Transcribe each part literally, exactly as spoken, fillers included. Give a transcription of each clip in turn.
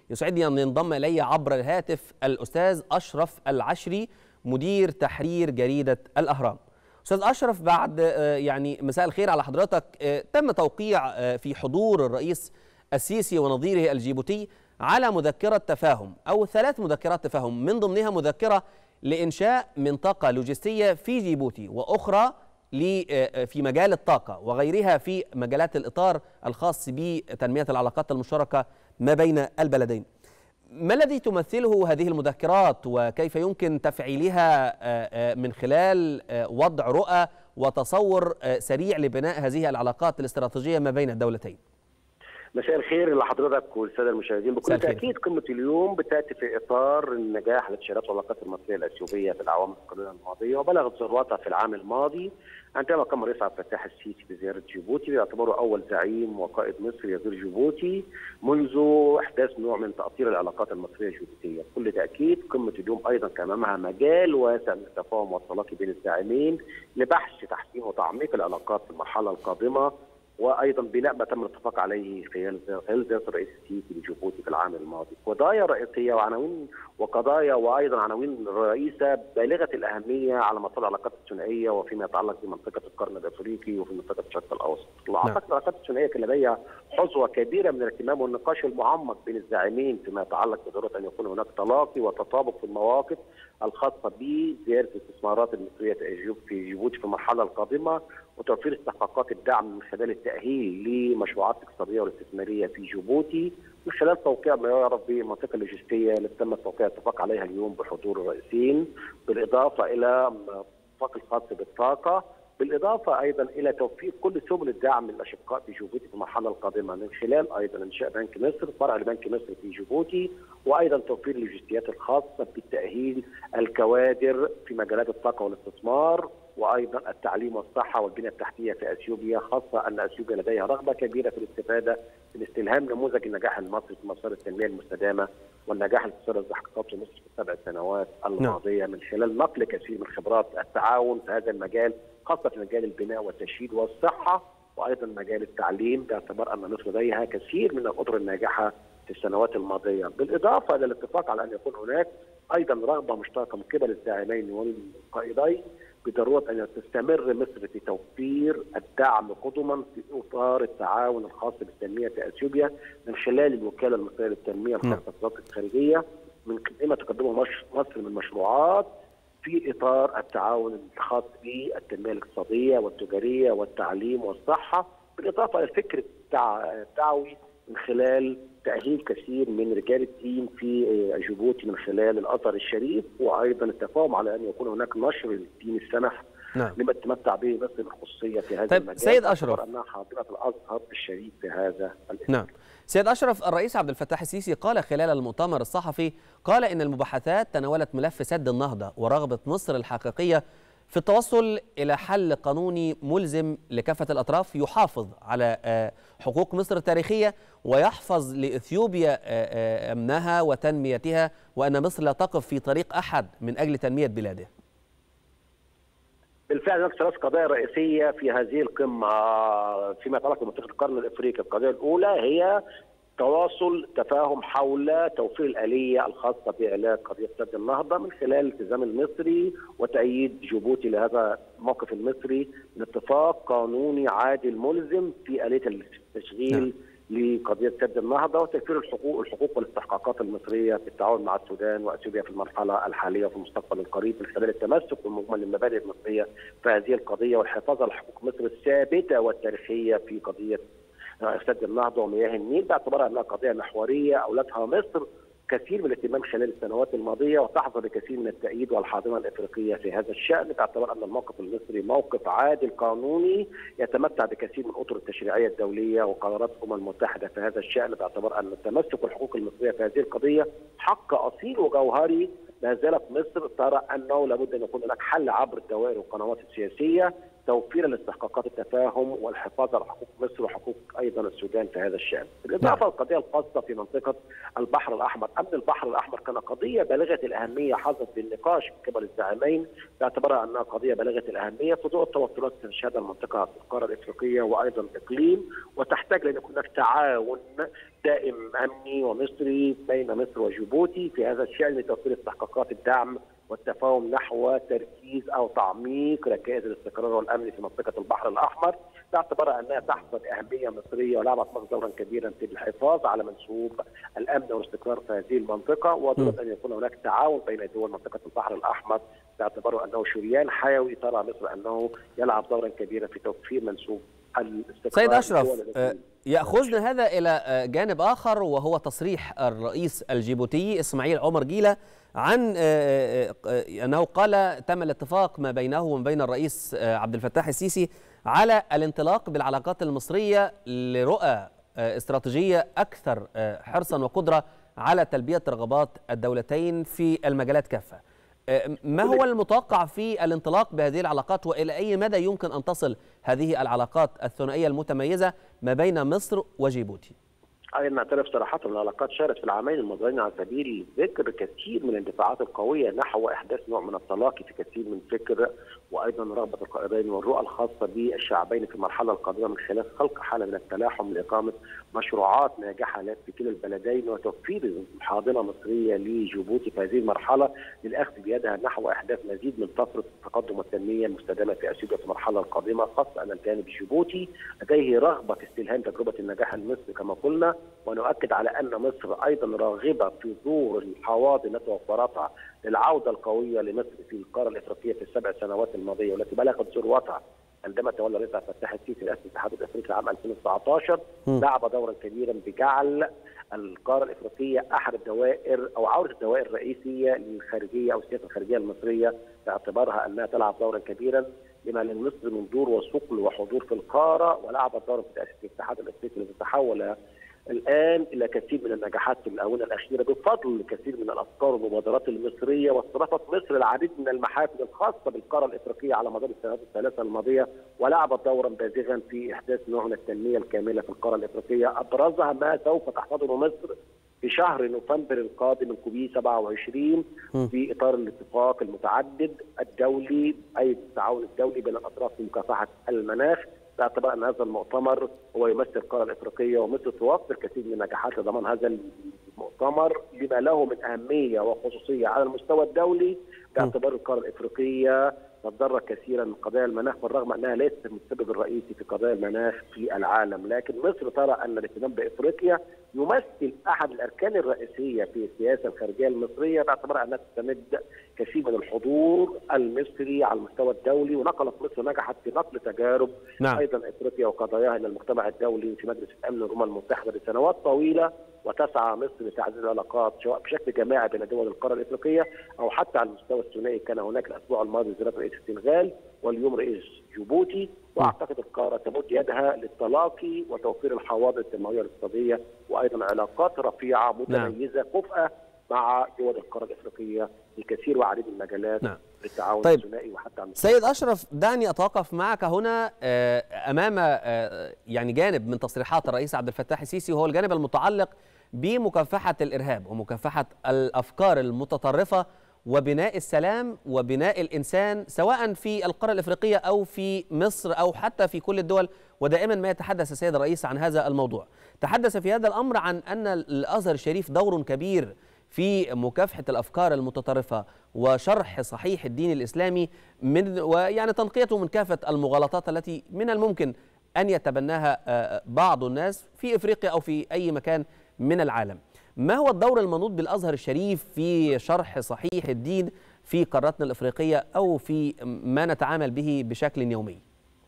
يسعدني أن ينضم إلي عبر الهاتف الأستاذ أشرف العشري مدير تحرير جريدة الأهرام. أستاذ أشرف، بعد يعني مساء الخير على حضرتك. تم توقيع في حضور الرئيس السيسي ونظيره الجيبوتي على مذكرة تفاهم أو ثلاث مذكرات تفاهم، من ضمنها مذكرة لإنشاء منطقة لوجستية في جيبوتي، وأخرى في مجال الطاقة، وغيرها في مجالات الإطار الخاص بتنمية العلاقات المشتركة ما بين البلدين. ما الذي تمثله هذه المذكرات وكيف يمكن تفعيلها من خلال وضع رؤى وتصور سريع لبناء هذه العلاقات الاستراتيجية ما بين الدولتين؟ مساء الخير لحضرتك والساده المشاهدين. بكل تاكيد قمه اليوم بتاتي في اطار النجاح لتشريعات العلاقات المصريه الاثيوبيه في الاعوام القليله الماضيه، وبلغت ذروتها في العام الماضي عندما قام الرئيس عبد الفتاح السيسي بزياره جيبوتي باعتباره اول زعيم وقائد مصري يزور جيبوتي منذ احداث نوع من تاطير العلاقات المصريه الجيبوتيه. بكل تاكيد قمه اليوم ايضا كان امامها مجال واسع من التفاهم والتلاقي بين الزعيمين لبحث تحسين وتعميق العلاقات في المرحله القادمه، وايضا بناء ما تم الاتفاق عليه خلال زياره الرئيس السيسي لجيبوتي في العام الماضي. قضايا رئيسيه وعناوين وقضايا وايضا عناوين رئيسه بالغه الاهميه على مستوى العلاقات الثنائيه وفيما يتعلق بمنطقه القرن الافريقي وفي منطقه الشرق الاوسط. اعتقد العلاقات الثنائيه كان لديها حظوه كبيره من الاهتمام والنقاش المعمق بين الزعيمين فيما يتعلق بضروره ان يكون هناك تلاقي وتطابق في المواقف الخاصه بزياده الاستثمارات المصريه في جيبوتي في المرحله القادمه، وتوفير استحقاقات الدعم من خلال التأهيل لمشروعات الاقتصادية والاستثمارية في جيبوتي من خلال توقيع ما يعرف بالمنطقة اللوجستية اللي تم توقيع اتفاق عليها اليوم بحضور الرئيسين، بالإضافة إلى الاتفاق الخاص بالطاقة، بالإضافة أيضا إلى توفير كل سبل الدعم للأشقاء في جيبوتي في المرحلة القادمة من خلال أيضا إنشاء بنك مصر، فرع لبنك مصر في جيبوتي، وأيضا توفير اللوجستيات الخاصة بالتأهيل الكوادر في مجالات الطاقة والاستثمار، وايضا التعليم والصحه والبنيه التحتيه في اثيوبيا، خاصه ان اثيوبيا لديها رغبه كبيره في الاستفاده من استلهام نموذج النجاح المصري في مسار التنميه المستدامه والنجاح الاقتصادي الذي حققته مصر في السبع سنوات الماضيه من خلال نقل كثير من خبرات التعاون في هذا المجال، خاصه في مجال البناء والتشييد والصحه، وايضا مجال التعليم، باعتبار ان مصر لديها كثير من الاطر الناجحه في السنوات الماضيه، بالاضافه الى الاتفاق على ان يكون هناك ايضا رغبه مشتركه من قبل الزعيمين والقائدين بضروره ان تستمر مصر في توفير الدعم قدما في اطار التعاون الخاص بالتنميه في اثيوبيا من خلال الوكاله المصريه للتنميه الخاصه بالوزاره الخارجيه، من ما تقدمه مصر من مشروعات في اطار التعاون الخاص بالتنميه الاقتصاديه والتجاريه والتعليم والصحه، بالاضافه الى الفكر الدعوي من خلال تأهيل كثير من رجال الدين في جيبوتي من خلال الأزهر الشريف، وأيضا التفاهم على أن يكون هناك نشر للدين السمح نعم. لما تتمتع به مصر بالخصوصية في هذا طيب المجال. سيد أشرف، أنها حاضرة الأزهر الشريف في هذا الاسم. نعم سيد أشرف، الرئيس عبد الفتاح السيسي قال خلال المؤتمر الصحفي، قال إن المباحثات تناولت ملف سد النهضة ورغبة مصر الحقيقية في التوصل إلى حل قانوني ملزم لكافة الأطراف يحافظ على حقوق مصر التاريخية ويحفظ لإثيوبيا أمنها وتنميتها، وأن مصر لا تقف في طريق أحد من أجل تنمية بلاده. بالفعل هناك ثلاث قضايا رئيسية في هذه القمة فيما يتعلق بمنطقة القرن الإفريقي. القضية الأولى هي تواصل تفاهم حول توفير الآلية الخاصة بعلاج قضية سد النهضة من خلال الالتزام المصري وتأييد جيبوتي لهذا الموقف المصري من اتفاق قانوني عادل ملزم في آلية التشغيل لقضية سد النهضة وتوفير الحقوق الحقوق والاستحقاقات المصرية في التعاون مع السودان وأثيوبيا في المرحلة الحالية وفي المستقبل القريب من خلال التمسك بمجمل المبادئ المصرية في هذه القضية والحفاظ على حقوق مصر الثابتة والتاريخية في قضية سد النهضه ومياه النيل، باعتبارها انها قضيه محوريه اولتها مصر كثير من الاهتمام خلال السنوات الماضيه وتحظى بكثير من التأييد والحاضنه الافريقيه في هذا الشان، باعتبار ان الموقف المصري موقف عادل قانوني يتمتع بكثير من الاطر التشريعيه الدوليه وقرارات الامم المتحده في هذا الشان، باعتبار ان التمسك بالحقوق المصريه في هذه القضيه حق اصيل وجوهري. لا زالت مصر ترى انه لابد ان يكون هناك حل عبر الدوائر والقنوات السياسيه توفير الاستحقاقات التفاهم والحفاظ على حقوق مصر وحقوق ايضا السودان في هذا الشان. بالاضافه للقضيه الخاصه في منطقه البحر الاحمر، امن البحر الاحمر كان قضيه بالغه الاهميه حظت بالنقاش من قبل الزعيمين باعتبارها انها قضيه بالغه الاهميه في ضوء التوترات التي تشهدها المنطقه في القاره الافريقيه وايضا الاقليم، وتحتاج لان يكون هناك تعاون دائم امني ومصري بين مصر وجيبوتي في هذا الشان لتوفير استحقاقات الدعم والتفاهم نحو تركيز او تعميق ركائز الاستقرار والامن في منطقه البحر الاحمر، باعتبارها انها تحظى باهميه مصريه ولعبت مصر دورا كبيرا في الحفاظ على منسوب الامن والاستقرار في هذه المنطقه، وضرورة ان يكون هناك تعاون بين دول منطقه البحر الاحمر باعتباره انه شريان حيوي ترى مصر انه يلعب دورا كبيرا في توفير منسوب الاستقرار. سيد اشرف، ياخذنا هذا الى جانب اخر وهو تصريح الرئيس الجيبوتي اسماعيل عمر جيله عن انه قال تم الاتفاق ما بينه وما بين الرئيس عبد الفتاح السيسي على الانطلاق بالعلاقات المصريه لرؤى استراتيجيه اكثر حرصا وقدره على تلبيه رغبات الدولتين في المجالات كافه. ما هو المتوقع في الانطلاق بهذه العلاقات والى اي مدى يمكن ان تصل هذه العلاقات الثنائيه المتميزه ما بين مصر وجيبوتي؟ أيضا نعترف صراحة أن العلاقات شهدت في العامين الماضيين على سبيل الذكر كثير من الاندفاعات القوية نحو إحداث نوع من التلاقي في كثير من فكر وأيضا رغبة القائدين والرؤى الخاصة بالشعبين في المرحلة القادمة من خلال خلق حالة من التلاحم لإقامة مشروعات ناجحة في كلا البلدين وتوفير حاضنة مصرية لجيبوتي في هذه المرحلة للأخذ بيدها نحو إحداث مزيد من طفرة التقدم والتنمية المستدامة في أثيوبيا في المرحلة القادمة، خاصة أن الجانب الجيبوتي لديه رغبة في استلهام تجربة النجاح المصري كما قلنا، ونؤكد على أن مصر أيضا راغبة في ظهور الحواضن التي وفرتها للعودة القوية لمصر في القارة الإفريقية في السبع سنوات الماضية والتي بلغت ذروتها عندما تولى الرئيس عبد الفتاح السيسي رئاسة الاتحاد الافريقي عام ألفين وتسعة عشر، لعب دورا كبيرا بجعل القاره الافريقيه احد الدوائر او عوده الدوائر الرئيسيه للخارجيه او السياسه الخارجيه المصريه باعتبارها انها تلعب دورا كبيرا لما لمصر من دور وثقل وحضور في القاره، ولعبت دورا في تاسيس الاتحاد الافريقي الذي تحول الان الى كثير من النجاحات في الاونه الاخيره بفضل كثير من الافكار والمبادرات المصريه، واستضافت مصر العديد من المحافل الخاصه بالقاره الافريقيه على مدار السنوات الثلاثه الماضيه، ولعبت دورا بازغا في احداث نوع من التنميه الكامله في القاره الافريقيه، ابرزها ما سوف تحتضنه مصر في شهر نوفمبر القادم الكوبي سبعة وعشرين في اطار الاتفاق المتعدد الدولي اي التعاون الدولي بين الاطراف في مكافحه المناخ، باعتبار ان هذا المؤتمر هو يمثل القاره الافريقيه ومصر توفر كثير من النجاحات لضمان هذا المؤتمر لما له من اهميه وخصوصيه على المستوى الدولي، باعتبار القاره الافريقيه تتضرر كثيرا من قضايا المناخ بالرغم انها ليست المسبب الرئيسي في قضايا المناخ في العالم، لكن مصر ترى ان الاهتمام بافريقيا يمثل احد الاركان الرئيسيه في السياسه الخارجيه المصريه، باعتبار انها تستمد كثير من الحضور المصري على المستوى الدولي، ونقلت مصر نجحت في نقل تجارب نعم. ايضا افريقيا وقضاياها الى المجتمع الدولي في مجلس الامن والامم المتحده لسنوات طويله، وتسعى مصر لتعزيز العلاقات سواء بشكل جماعي بين دول القاره الافريقيه او حتى على المستوى الثنائي. كان هناك الاسبوع الماضي زياره رئيس السنغال واليوم رئيس جيبوتي، واعتقد القاره تمد يدها للتلاقي وتوفير الحواضن التنمويه الاقتصاديه وايضا علاقات رفيعه متميزه كفءه مع دول القاره الافريقيه في كثير وعديد المجالات نعم. للتعاون طيب. الثنائي وحتى عن سيد اشرف، دعني اتوقف معك هنا امام يعني جانب من تصريحات الرئيس عبد الفتاح السيسي، وهو الجانب المتعلق بمكافحه الارهاب ومكافحه الافكار المتطرفه وبناء السلام وبناء الانسان سواء في القاره الافريقيه او في مصر او حتى في كل الدول، ودائما ما يتحدث السيد الرئيس عن هذا الموضوع. تحدث في هذا الامر عن ان الازهر الشريف دور كبير في مكافحه الافكار المتطرفه وشرح صحيح الدين الاسلامي من ويعني تنقيته من كافه المغالطات التي من الممكن ان يتبناها بعض الناس في افريقيا او في اي مكان من العالم. ما هو الدور المنوط بالازهر الشريف في شرح صحيح الدين في قارتنا الافريقيه او في ما نتعامل به بشكل يومي؟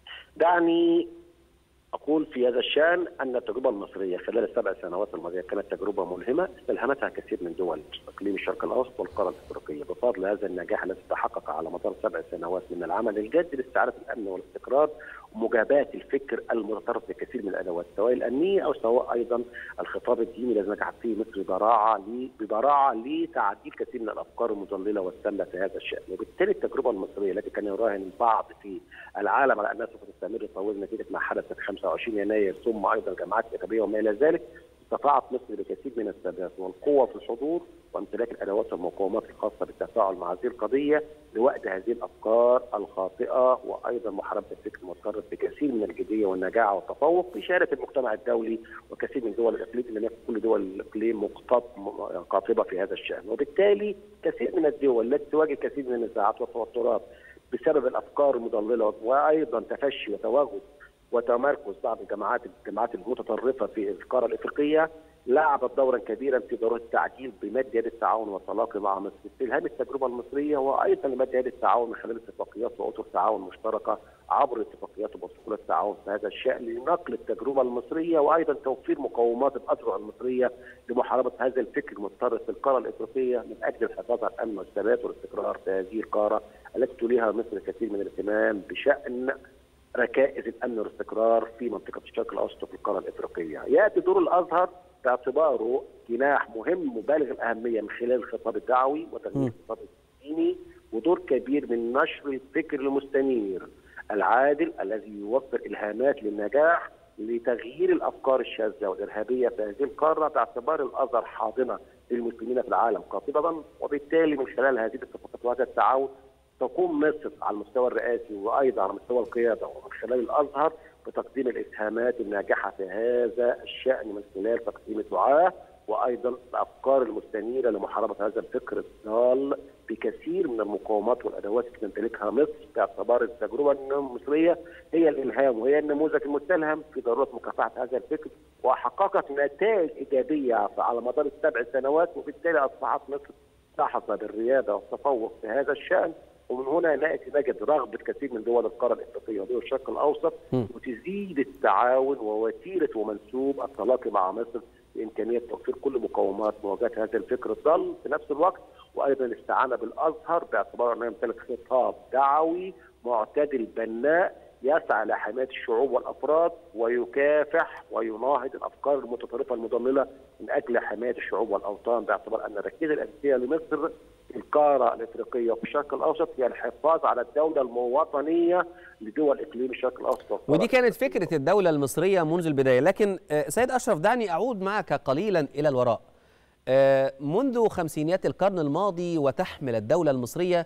دعني أقول في هذا الشأن أن التجربة المصرية خلال السبع سنوات الماضية كانت تجربة ملهمة استلهمتها كثير من دول إقليم الشرق الأوسط والقارة الأفريقية بفضل هذا النجاح الذي تحقق على مدار سبع سنوات من العمل الجاد لاستعادة الأمن والاستقرار ومجاباه الفكر المتطرف لكثير من الادوات سواء الامنيه او سواء ايضا الخطاب الديني الذي نجحت فيه مصر براعه ببراعه لتعديل كثير من الافكار المضلله والسامه في هذا الشان. وبالتالي التجربه المصريه التي كان يراهن البعض في العالم على انها سوف تستمر طويل نتيجه ما حدث في خمسة وعشرين يناير ثم ايضا الجماعات الارهابيه وما الى ذلك، استطاعت مصر بكثير من الثبات والقوه في الحضور وامتلاك الادوات والمقومات الخاصه بالتفاعل مع هذه القضيه لوقت هذه الافكار الخاطئه وايضا محاربه الفكر المتطرف بكثير من الجديه والنجاعه والتفوق بإشارة المجتمع الدولي وكثير من دول الاقليم، لان يكون كل دول الاقليم قاطبه في هذا الشان. وبالتالي كثير من الدول التي تواجه كثير من النزاعات والتوترات بسبب الافكار المضلله وايضا تفشي وتواجد وتمركز بعض الجماعات الجماعات المتطرفه في القاره الافريقيه لعبت دورا كبيرا في ضروره التعديل بمد يد التعاون والتلاقي مع مصر. استلهام التجربه المصريه وايضا لمد يد التعاون من خلال اتفاقيات واطر تعاون مشتركه عبر اتفاقيات وبروتوكول التعاون في هذا الشان لنقل التجربه المصريه وايضا توفير مقومات الاذرع المصريه لمحاربه هذا الفكر المتطرف في القاره الافريقيه من اجل الحفاظ على الامن والثبات والاستقرار في هذه القاره التي توليها مصر كثير من الاهتمام بشان ركائز الامن والاستقرار في منطقه الشرق الاوسط وفي القاره الافريقيه. ياتي دور الازهر باعتباره جناح مهم مبالغ الاهميه من خلال الخطاب الدعوي وتنميه الخطاب الديني ودور كبير من نشر الفكر المستنير العادل الذي يوفر الهامات للنجاح لتغيير الافكار الشاذه والارهابيه في هذه القاره باعتبار الازهر حاضنه للمسلمين في العالم قاطبه. وبالتالي من خلال هذه الاتفاقات وهذا التعاون تقوم مصر على المستوى الرئاسي وايضا على مستوى القياده ومن خلال الازهر بتقديم الاسهامات الناجحه في هذا الشان من خلال تقديم الدعاه وايضا الافكار المستنيره لمحاربه هذا الفكر الضال بكثير من المقومات والادوات التي تمتلكها مصر باعتبار التجربه المصريه هي الالهام وهي النموذج المستلهم في ضروره مكافحه هذا الفكر وحققت نتائج ايجابيه على مدار السبع سنوات. وبالتالي اصبحت مصر تحظى بالرياده والتفوق في هذا الشان. ومن هنا ناتي نجد رغبه كثير من دول القاره الافريقيه ودول الشرق الاوسط وتزيد التعاون ووتيره ومنسوب التلاقي مع مصر بامكانيه توفير كل مقومات مواجهه هذا الفكر الضال في نفس الوقت وايضا الاستعانه بالازهر باعتباره انه يمتلك خطاب دعوي معتدل بناء يسعى لحمايه الشعوب والافراد ويكافح ويناهض الافكار المتطرفه المضلله من اجل حمايه الشعوب والاوطان باعتبار ان الركيزه الاساسيه لمصر في القاره الافريقيه وفي الشرق الاوسط هي الحفاظ على الدوله المواطنيه لدول اقليم الشرق الاوسط. ودي كانت فكره الدوله المصريه منذ البدايه. لكن سيد اشرف دعني اعود معك قليلا الى الوراء. منذ خمسينيات القرن الماضي وتحمل الدوله المصريه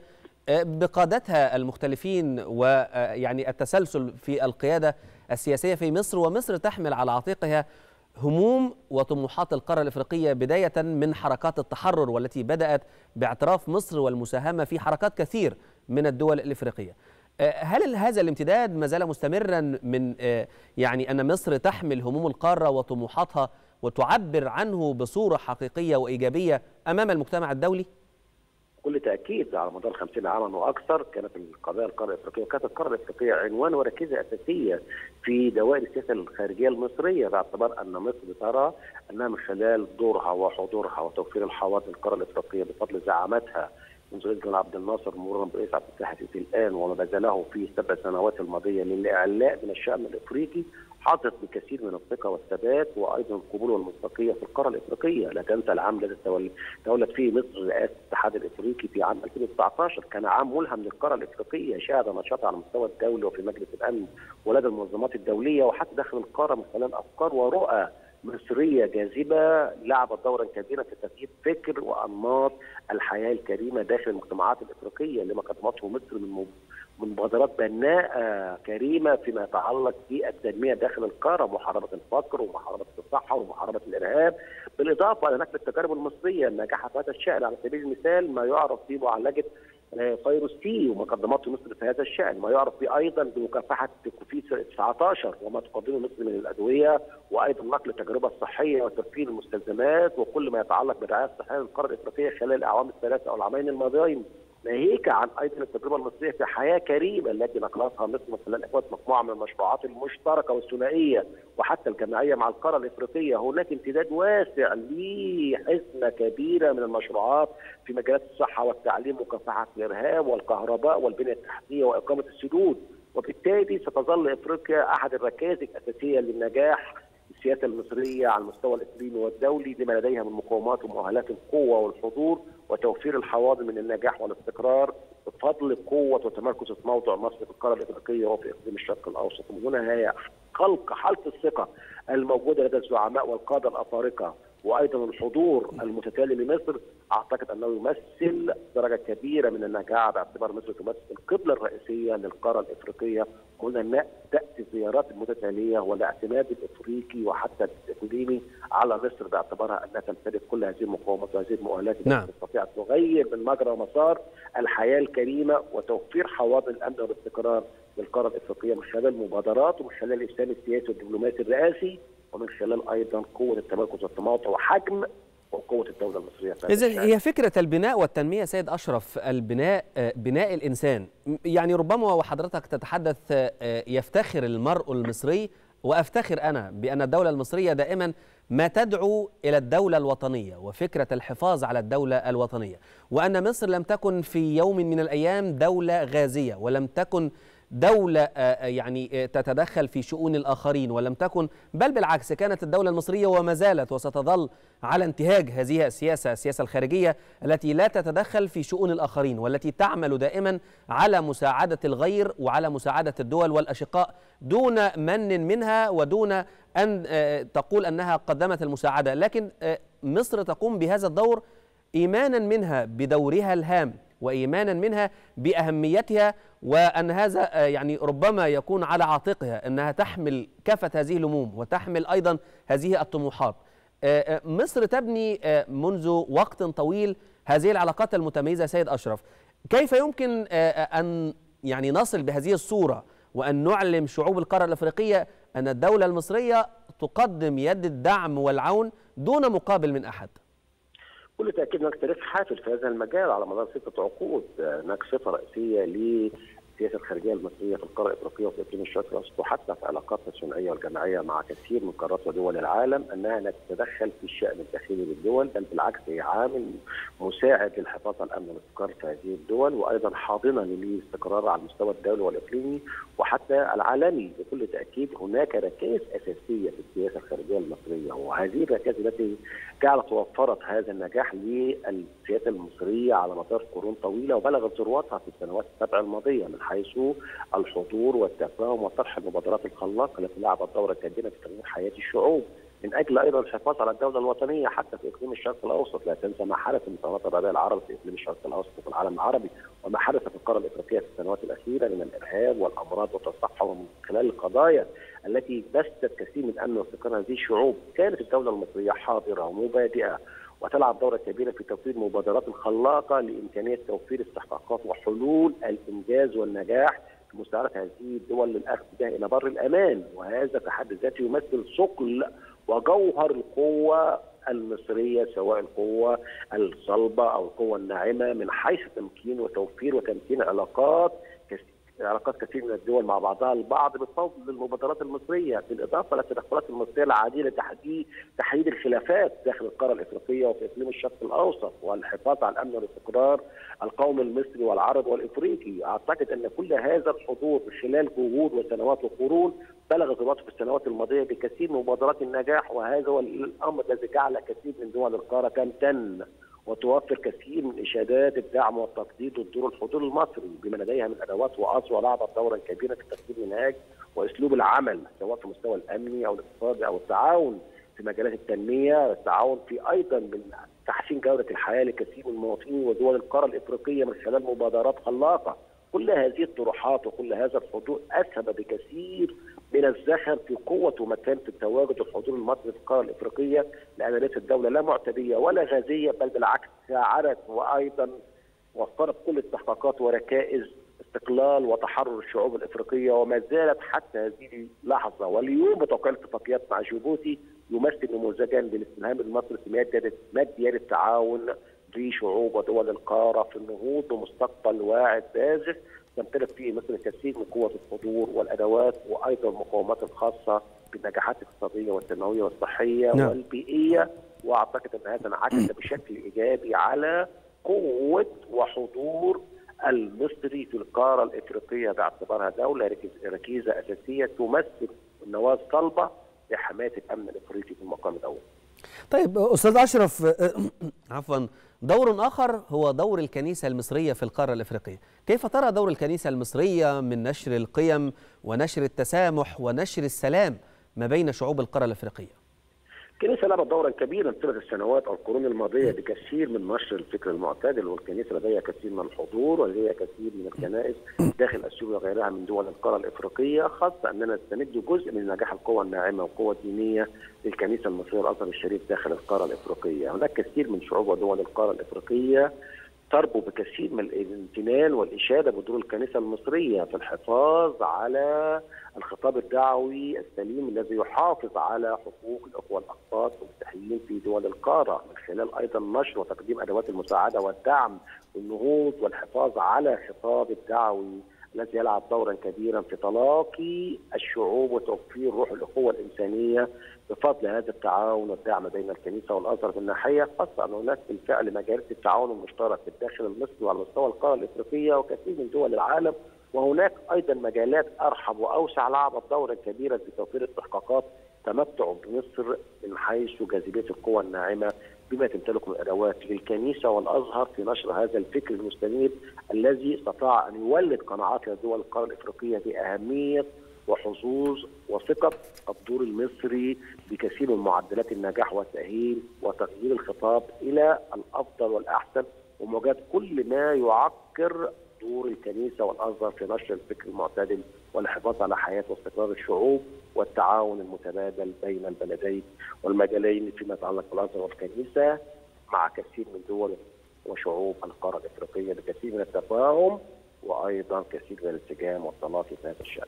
بقادتها المختلفين ويعني التسلسل في القيادة السياسية في مصر، ومصر تحمل على عاتقها هموم وطموحات القارة الإفريقية بداية من حركات التحرر والتي بدأت باعتراف مصر والمساهمة في حركات كثير من الدول الإفريقية. هل هذا الامتداد ما زال مستمرا من يعني أن مصر تحمل هموم القارة وطموحاتها وتعبر عنه بصورة حقيقية وإيجابية أمام المجتمع الدولي؟ بكل تاكيد على مدار خمسين عاما واكثر كانت القضايا القاره الافريقيه وكانت القاره الافريقيه عنوان وركيزه اساسيه في دوائر السياسه الخارجيه المصريه باعتبار ان مصر ترى انها من خلال دورها وحضورها وتوفير الحوافز للقاره الافريقيه بفضل زعامتها منذ رئيس جمال عبد الناصر مرورا برئيس عبد الفتاح السيسي الان وما بذله في السبع سنوات الماضيه للاعلاء من الشان الافريقي حظت بكثير من الثقه والثبات وايضا القبول والمصداقيه في القاره الافريقيه. لا تنسى العام الذي تولت فيه مصر رئاسه الاتحاد الافريقي في عام ألفين وتسعطاشر كان عام ملهم للقاره الافريقيه شهد نشاطها على المستوى الدولي وفي مجلس الامن ولدى المنظمات الدوليه وحتى داخل القاره من خلال افكار ورؤى مصريه جاذبه لعبت دورا كبيرا في تغيير فكر وانماط الحياه الكريمه داخل المجتمعات الافريقيه لما قدمته مصر من من مبادرات بناءه كريمه فيما يتعلق بالتنميه داخل القاره، محاربه الفقر ومحاربه الصحه ومحاربه الارهاب، بالاضافه الى نقل التجارب المصريه الناجحه في هذا الشان. على سبيل المثال ما يعرف بمعالجه فيروس سي وما قدمته مصر في هذا الشان، ما يعرف به ايضا بمكافحه كوفيد تسعطاشر وما تقدمه مصر من الادويه وايضا نقل التجربه الصحيه وتوفير المستلزمات وكل ما يتعلق بالرعايه الصحيه للقاره الافريقيه خلال الاعوام الثلاثه او العامين الماضيين. ناهيك عن ايضا التجربه المصريه في حياه كريمه التي نقلتها مصر من خلال اقامه مجموعه من المشروعات المشتركه والثنائيه وحتى الجماعيه مع القاره الافريقيه. هناك امتداد واسع لحزمه كبيره من المشروعات في مجالات الصحه والتعليم ومكافحه الارهاب والكهرباء والبنيه التحتيه واقامه السدود وبالتالي ستظل افريقيا احد الركائز الاساسيه للنجاح السياسه المصريه على المستوى الاقليمي والدولي، لما لديها من مقومات ومؤهلات القوه والحضور وتوفير الحواضن من النجاح والاستقرار بفضل قوه وتمركز موضع مصر في القاره الافريقيه وفي اقليم الشرق الاوسط. ومن هنا هي خلق حاله الثقه الموجوده لدى الزعماء والقاده الافارقه وايضا الحضور المتتالي لمصر، اعتقد انه يمثل درجه كبيره من النجاح باعتبار مصر تمثل القبله الرئيسيه للقاره الافريقيه. هنا تاتي الزيارات المتتاليه والاعتماد الافريقي وحتى الاقليمي على مصر باعتبارها انها تمتلك كل هذه المقومات وهذه المؤهلات التي نعم. تستطيع ان تغير من مجرى مسار الحياه الكريمه وتوفير حواضن الامن والاستقرار للقاره الافريقيه من خلال مبادرات ومن خلال الاسهام السياسي والدبلوماسي الرئاسي ومن خلال ايضا قوه التمركز والتماطع وحجم وقوه الدوله المصريه. إذن هي فكره البناء والتنميه سيد اشرف، البناء بناء الانسان، يعني ربما وحضرتك تتحدث يفتخر المرء المصري وافتخر انا بان الدوله المصريه دائما ما تدعو الى الدوله الوطنيه وفكره الحفاظ على الدوله الوطنيه، وان مصر لم تكن في يوم من الايام دوله غازيه ولم تكن دولة يعني تتدخل في شؤون الآخرين، ولم تكن بل بالعكس كانت الدولة المصرية وما زالت وستظل على انتهاج هذه السياسة السياسة الخارجية التي لا تتدخل في شؤون الآخرين والتي تعمل دائما على مساعدة الغير وعلى مساعدة الدول والأشقاء دون من منها ودون أن تقول أنها قدمت المساعدة. لكن مصر تقوم بهذا الدور إيمانا منها بدورها الهام وإيمانا منها بأهميتها، وأن هذا يعني ربما يكون على عاتقها أنها تحمل كافة هذه الهموم وتحمل أيضا هذه الطموحات. مصر تبني منذ وقت طويل هذه العلاقات المتميزة. سيد أشرف، كيف يمكن أن يعني نصل بهذه الصورة وأن نعلم شعوب القارة الأفريقية أن الدولة المصرية تقدم يد الدعم والعون دون مقابل من أحد؟ بكل تاكيد هناك تاريخ حافل في هذا المجال على مدار ستة عقود. هناك صفه رئيسيه للسياسه الخارجيه المصريه في القاره الافريقيه وفي اقليم الشرق الاوسط وحتى في علاقاتنا الثنائيه والجماعيه مع كثير من قارات ودول العالم انها لا تتدخل في الشان الداخلي للدول، بل بالعكس هي عامل مساعد للحفاظ على الامن والاستقرار في هذه الدول، وايضا حاضنه للاستقرار على المستوى الدولي والاقليمي وحتى العالمي. بكل تاكيد هناك ركائز اساسيه في السياسه الخارجيه المصريه، وهذه الركائز التي جعلت وفرت هذا النجاح للسياسه المصريه على مدار قرون طويله وبلغت ذروتها في السنوات السبع الماضيه من حيث الحضور والتفاهم وطرح المبادرات الخلاقه التي لعبت دورا كبيرا في تغيير حياه الشعوب من اجل ايضا الحفاظ على الدوله الوطنيه حتى في اقليم الشرق الاوسط. لا تنسى ما حدث من ثورات الربيع العربي في اقليم الشرق الاوسط وفي العالم العربي وما حدث في القاره الافريقيه في السنوات الاخيره من الارهاب والامراض والتصحر ومن خلال القضايا التي بثت كثير من امن واستقرار هذه الشعوب. كانت الدوله المصريه حاضره ومبادئه وتلعب دورا كبيرا في توفير مبادرات خلاقه لامكانيه توفير استحقاقات وحلول الانجاز والنجاح في مساعده هذه الدول للاخذ بها الى بر الامان، وهذا في حد ذاته يمثل ثقل وجوهر القوه المصريه سواء القوه الصلبه او القوه الناعمه من حيث تمكين وتوفير وتمكين علاقات علاقات كثير من الدول مع بعضها البعض بفضل المبادرات المصريه، بالاضافه للتدخلات المصريه العادله لتحديد تحديد الخلافات داخل القاره الافريقيه وفي اقليم الشرق الاوسط والحفاظ على الامن والاستقرار القومي المصري والعربي والافريقي. اعتقد ان كل هذا الحضور خلال جهود وسنوات وقرون بلغ ذروته في السنوات الماضيه بكثير من مبادرات النجاح، وهذا هو الامر الذي جعل كثير من دول القاره تمتن وتوفر كثير من اشادات الدعم والتقدير والدور الحضور المصري بما لديها من ادوات واصوات ولعبت دورا كبيرا في تقديم منهاج واسلوب العمل سواء في المستوى الامني او الاقتصادي او التعاون في مجالات التنميه، التعاون في ايضا من تحسين جوده الحياه لكثير من المواطنين ودول القاره الافريقيه من خلال مبادرات خلاقه. كل هذه الطروحات وكل هذا الحضور اسهم بكثير من الزخم في قوه ومكانه التواجد والحضور المصري في القاره الافريقيه، لان ليست الدوله لا معتديه ولا غازيه، بل بالعكس ساعدت وايضا وفرت كل استحقاقات وركائز استقلال وتحرر الشعوب الافريقيه، وما زالت حتى هذه اللحظه واليوم بتوقيع الاتفاقيات مع جيبوتي يمثل نموذجا للاستلهام المصري في مد يد التعاون لشعوب ودول القاره في النهوض بمستقبل واعد بازغ تمتلك فيه مصر الكثير من قوه الحضور والادوات وايضا المقومات الخاصه بالنجاحات الاقتصاديه والتنمويه والصحيه نعم. والبيئيه، واعتقد ان هذا انعكس بشكل ايجابي على قوه وحضور المصري في القاره الافريقيه باعتبارها دوله ركيزه اساسيه تمثل نواه صلبه لحمايه الامن الافريقي في المقام الاول. طيب استاذ اشرف، عفوا، دور اخر هو دور الكنيسه المصريه في القاره الافريقيه، كيف ترى دور الكنيسه المصريه من نشر القيم ونشر التسامح ونشر السلام ما بين شعوب القاره الافريقيه؟ الكنيسه لعبت دورا كبيرا طيله السنوات او القرون الماضيه بكثير من نشر الفكر المعتدل، والكنيسه لديها كثير من الحضور ولديها كثير من الكنائس داخل اثيوبيا وغيرها من دول القاره الافريقيه، خاصه اننا نستمد جزء من نجاح القوى الناعمه والقوى الدينيه للكنيسه المصريه والازهر الشريف داخل القاره الافريقيه. هناك كثير من شعوب ودول القاره الافريقيه تربو بكثير من الامتنان والاشاده بدور الكنيسه المصريه في الحفاظ على الخطاب الدعوي السليم الذي يحافظ على حقوق الاخوه الاقباط والمسيحيين في دول القاره، من خلال ايضا نشر وتقديم ادوات المساعده والدعم والنهوض والحفاظ على الخطاب الدعوي الذي يلعب دورا كبيرا في تلاقي الشعوب وتوفير روح الاخوه الانسانيه بفضل هذا التعاون والدعم بين الكنيسه والازهر من ناحيه، خاصه ان هناك بالفعل مجالات التعاون المشترك في الداخل المصري وعلى مستوى القاره الافريقيه وكثير من دول العالم، وهناك ايضا مجالات ارحب واوسع لعبت دورا كبيرا في توفير استحقاقات تمتع بمصر من حيث جاذبيه القوى الناعمه بما تمتلك من ادوات للكنيسه والازهر في نشر هذا الفكر المستنير الذي استطاع ان يولد قناعات لدول القاره الافريقيه باهميه وحظوظ وثقه الدور المصري بكثير من معدلات النجاح والتاهيل وتغيير الخطاب الى الافضل والاحسن، ومواجهه كل ما يعكر دور الكنيسه والازهر في نشر الفكر المعتدل والحفاظ على حياه واستقرار الشعوب والتعاون المتبادل بين البلدين والمجالين فيما يتعلق بالازهر والكنيسه مع كثير من دول وشعوب القاره الافريقيه بكثير من التفاهم وايضا كثير من الانسجام والتلاقي في هذا الشان.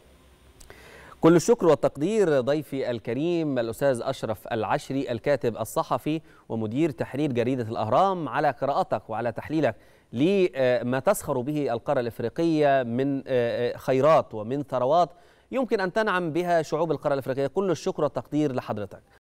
كل الشكر والتقدير ضيفي الكريم الأستاذ أشرف العشري الكاتب الصحفي ومدير تحرير جريدة الأهرام على قراءتك وعلى تحليلك لما تسخر به القارة الإفريقية من خيرات ومن ثروات يمكن أن تنعم بها شعوب القارة الإفريقية. كل الشكر والتقدير لحضرتك.